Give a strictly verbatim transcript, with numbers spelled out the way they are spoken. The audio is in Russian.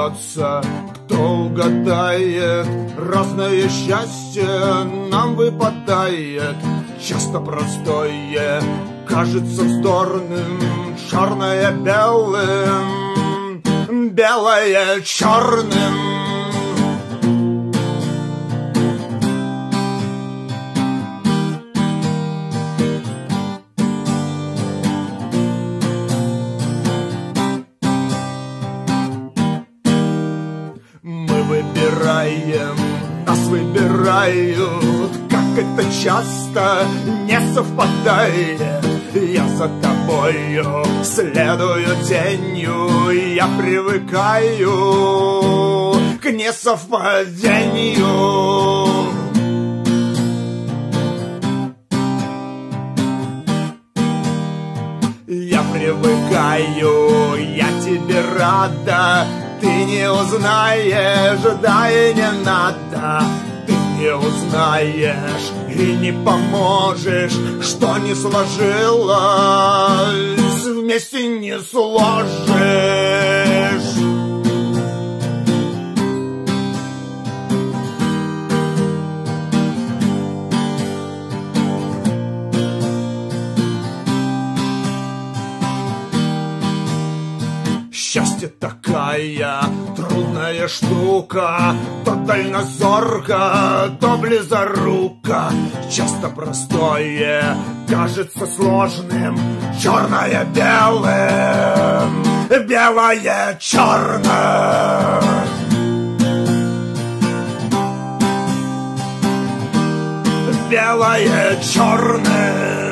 найдется, кто угадает. Разное счастье нам выпадает, часто простое кажется вздорным, черное белым, белое черным. Выбираем, нас выбирают, как это часто не совпадает. Я за тобою следую тенью, я привыкаю к несовпадению. Я привыкаю, я тебе рада. Ты не узнаешь, да и не надо. Ты не узнаешь и не поможешь, что не сложилось, вместе не сложишь. Счастье такая трудная штука, то дальнозорка, то близорука. Часто простое кажется сложным, черное белым, белое черным. Белое черным.